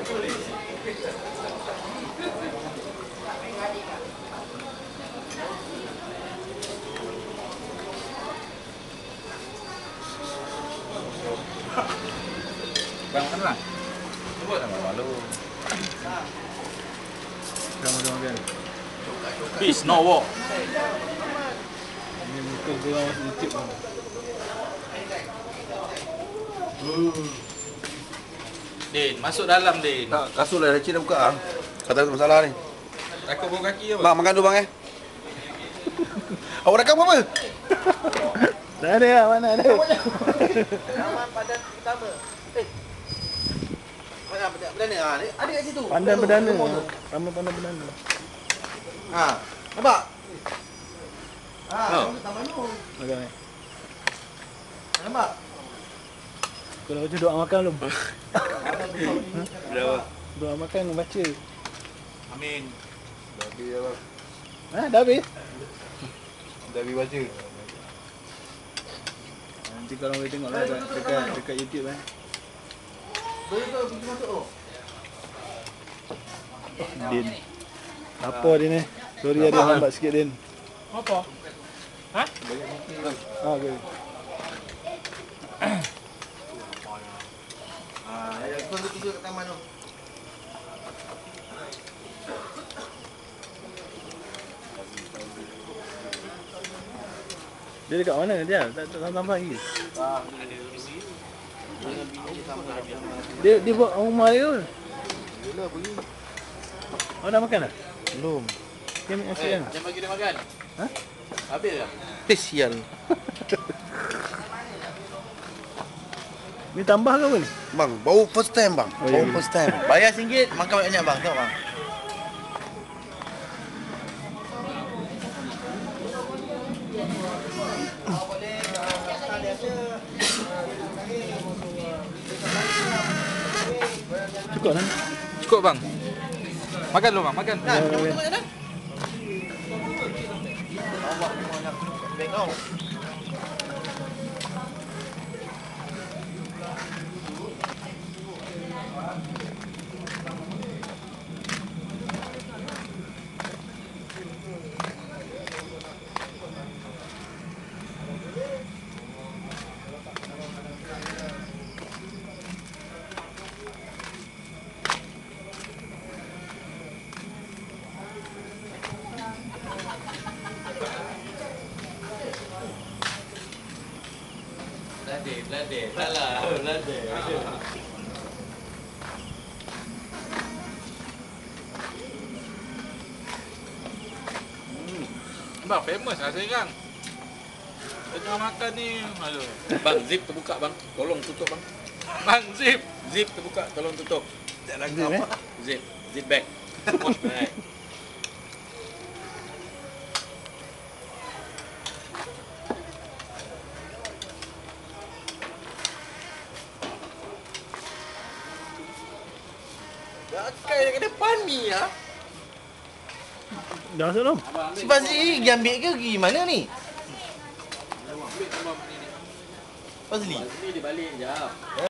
Bang, makan bang. Coba sama malu. Sama-sama kan. Peace, no war. Ini muka gua masih YouTube bang. Din, masuk dalam Din. Tak, kasut lah Rachel dah buka ah. Kata tak masalah ni. Takut bau kaki apa? Bang, makan dulu bang Awak rakam apa? Tak ada lah, mana ada. Nama padan pertama. Mana perdana ah? Ada kat situ. Pandan perdana. Ramai pandan perdana. Ha. Nampak? Ha, Oh. tambah tu. Makan. Nampak? Kau dah baca doa makan belum? Dah. Doa makan baca. Amin. Dah habis apa? Ha, dah habis? Dah habis baca. Nanti korang boleh tengok lah dekat YouTube eh. Boleh tu pergi masuk tu. Din. Apa Din eh? Sorry ada lambat sikit Din. Apa? Ha? Ha, okey. Kau tidur kat taman tu. Dia dekat mana dia? Tak tambah lagi. Dia buat rumah dia ke? Bila pergi? Oh, dah makan dah? Belum. Dia ambil nasi kan? Jangan bagi dia makan. Ha? Habis dah. Spesial. Ni tambah ke apa ni? Bang, baru first time bang. Oh, Baru ya. first time. Bayar RM1, makan banyak bang. Tengok bang. Cukup lah. Cukup bang. Makan dulu bang, makan. Ya, ya, ya. Ladeh. Salah. Ladeh. Bang, famous lah sekarang. Tengah makan ni. Malu. Bang, zip terbuka bang. Tolong tutup bang. Bang, zip. Zip terbuka, tolong tutup. Zip, eh? Zip bag. Right. Pakai dekat depan ni ya. Dah masuk belum? Si Fazli pergi ambil ke pergi mana ni? Fazli. Ni dia balik jap.